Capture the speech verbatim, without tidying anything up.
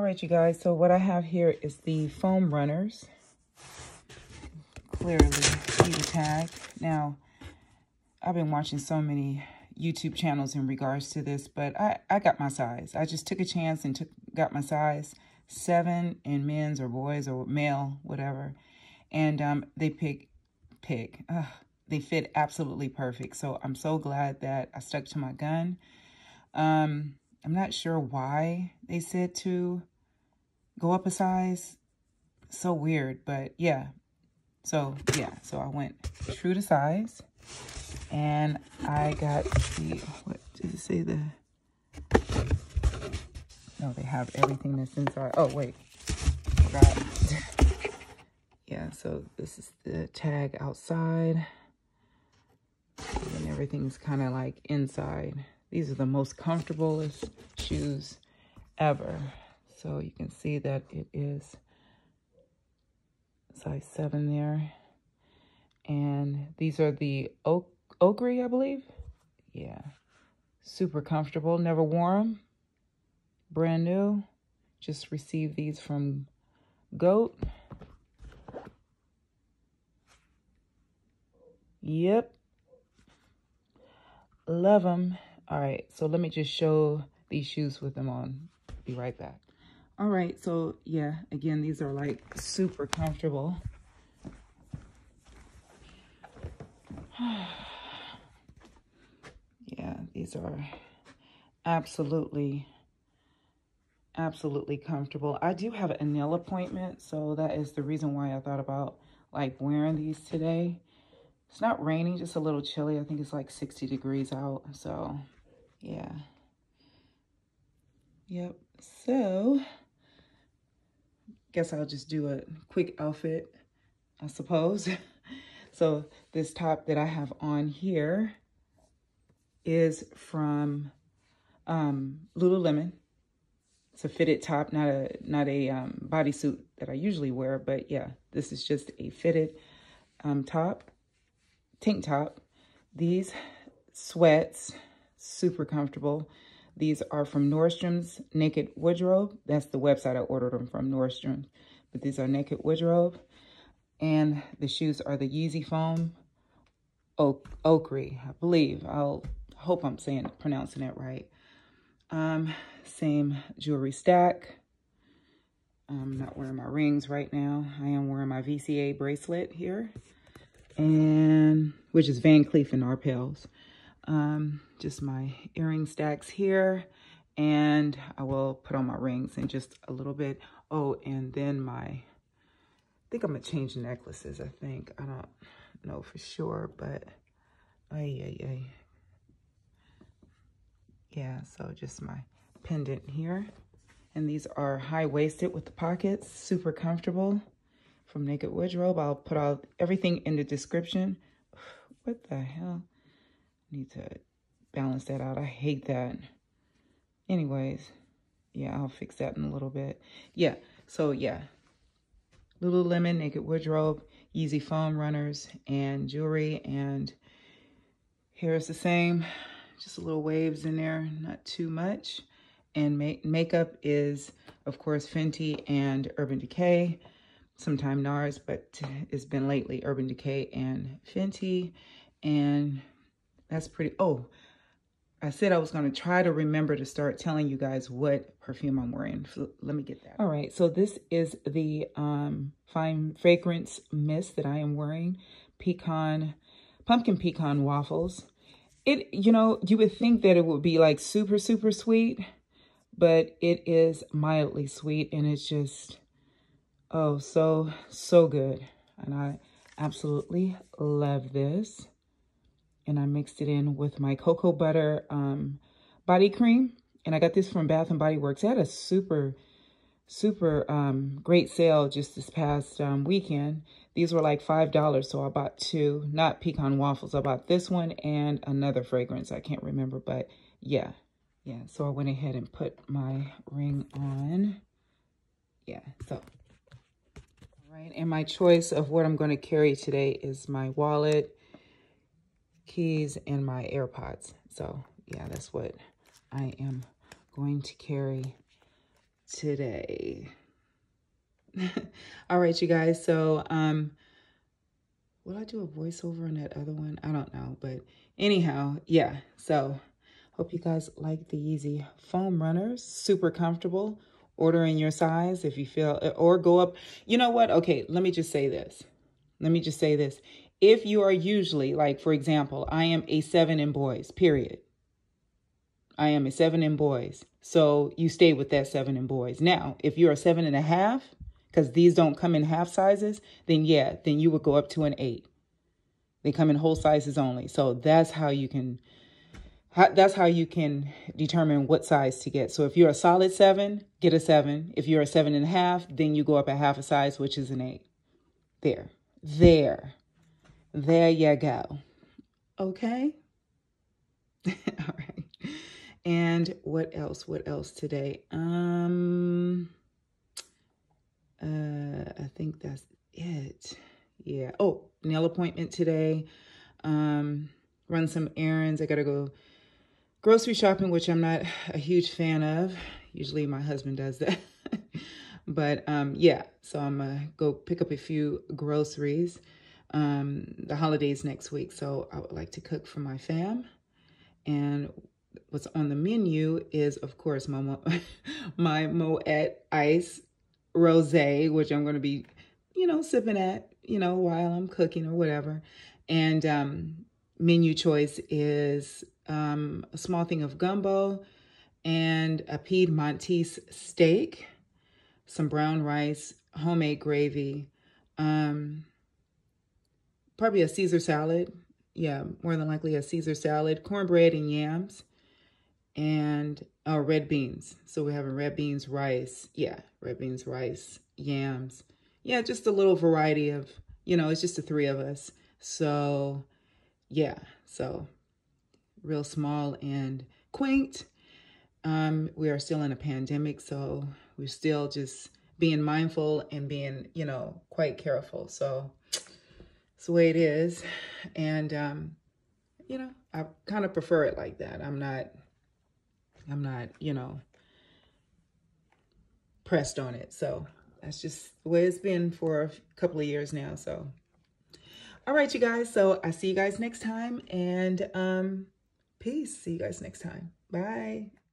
right, you guys. So what I have here is the Foam Runners. Clearly see the tag. Now, I've been watching so many YouTube channels in regards to this, but I, I got my size. I just took a chance and took got my size seven in men's or boys or male, whatever. And um, they pick, pick. Ugh, they fit absolutely perfect. So I'm so glad that I stuck to my gun. Um, I'm not sure why they said to go up a size. So weird, but yeah. So yeah, so I went true to size. And I got the, what did it say? The, no, they have everything that's inside. Oh, wait. Forgot. Yeah, so this is the tag outside. And everything's kind of like inside. These are the most comfortablest shoes ever. So you can see that it is size seven there. And these are the OOTD, I believe. Yeah. Super comfortable. Never wore them. Brand new. Just received these from Goat. Yep. Love them. All right. So let me just show these shoes with them on. Be right back. All right. So yeah, again, these are like super comfortable. Yeah, these are absolutely, absolutely comfortable. I do have a nail appointment, so that is the reason why I thought about like wearing these today. It's not raining, just a little chilly. I think it's like sixty degrees out, so yeah. Yep, so guess I'll just do a quick outfit, I suppose. So this top that I have on here is from um, Lululemon. It's a fitted top, not a not a um, bodysuit that I usually wear, but yeah, this is just a fitted um, top, tank top. These sweats, super comfortable. These are from Nordstrom's Naked Wardrobe. That's the website I ordered them from, Nordstrom. But these are Naked Wardrobe. And the shoes are the Yeezy Foam Ochre, I believe. I'll hope I'm saying pronouncing it right. Um, same jewelry stack. I'm not wearing my rings right now. I am wearing my V C A bracelet here, and which is Van Cleef and Arpels. Um, just my earring stacks here, and I will put on my rings in just a little bit. Oh, and then my. I think I'm gonna change the necklaces, I think. I don't know for sure, but ay, ay, ay. Yeah, so just my pendant here. And these are high-waisted with the pockets, super comfortable from Naked Wardrobe. I'll put all everything in the description. What the hell? Need to balance that out. I hate that. Anyways, yeah, I'll fix that in a little bit. Yeah, so yeah. Lululemon, Naked Wardrobe, Yeezy Foam Runners, and jewelry. And hair is the same, just a little waves in there, not too much. And ma makeup is, of course, Fenty and Urban Decay. Sometime NARS, but it's been lately Urban Decay and Fenty. And that's pretty, oh, I said I was going to try to remember to start telling you guys what perfume I'm wearing. So let me get that. All right, so this is the um, Fine Fragrance Mist that I am wearing. Pecan, pumpkin pecan waffles. It, you know, you would think that it would be like super, super sweet, but it is mildly sweet, and it's just, oh, so, so good. And I absolutely love this. And I mixed it in with my cocoa butter um, body cream. And I got this from Bath and Body Works. They had a super, super um, great sale just this past um, weekend. These were like five dollars, so I bought two, not pecan waffles. I bought this one and another fragrance. I can't remember, but yeah. Yeah, so I went ahead and put my ring on. Yeah, so. All right, and my choice of what I'm going to carry today is my wallet, keys, and my AirPods. So yeah, that's what I am going to carry today. All right, you guys. So, um, will I do a voiceover on that other one? I don't know. But anyhow, yeah. So, hope you guys like the Yeezy Foam Runners. Super comfortable. Order in your size if you feel, or go up. You know what? Okay, let me just say this. Let me just say this. If you are usually, like, for example, I am a seven in boys, period. I am a seven in boys. So you stay with that seven in boys. Now, if you're a seven and a half, because these don't come in half sizes, then yeah, then you would go up to an eight. They come in whole sizes only. So that's how you can, that's how you can determine what size to get. So if you're a solid seven, get a seven. If you're a seven and a half, then you go up a half a size, which is an eight. There, there, there you go. Okay. All right. And what else? What else today? Um, uh, I think that's it. Yeah. Oh, nail appointment today. Um, run some errands. I got to go grocery shopping, which I'm not a huge fan of. Usually my husband does that. But um, yeah, so I'm going to go pick up a few groceries. Um, the holidays next week, so I would like to cook for my fam. And what's on the menu is, of course, my, Mo my Moet Ice Rosé, which I'm going to be, you know, sipping at, you know, while I'm cooking or whatever. And um, menu choice is um, a small thing of gumbo and a Piedmontese steak, some brown rice, homemade gravy, um, probably a Caesar salad. Yeah, more than likely a Caesar salad, cornbread and yams, and uh, red beans. So we're having red beans, rice. Yeah, red beans, rice, yams. Yeah, just a little variety of, you know, it's just the three of us. So, yeah, so real small and quaint. Um, we are still in a pandemic, so we're still just being mindful and being, you know, quite careful. So it's the way it is. And, um, you know, I kind of prefer it like that. I'm not, I'm not, you know, pressed on it. So that's just the way it's been for a couple of years now. So, all right, you guys. So I see you guys next time, and um, peace. See you guys next time. Bye.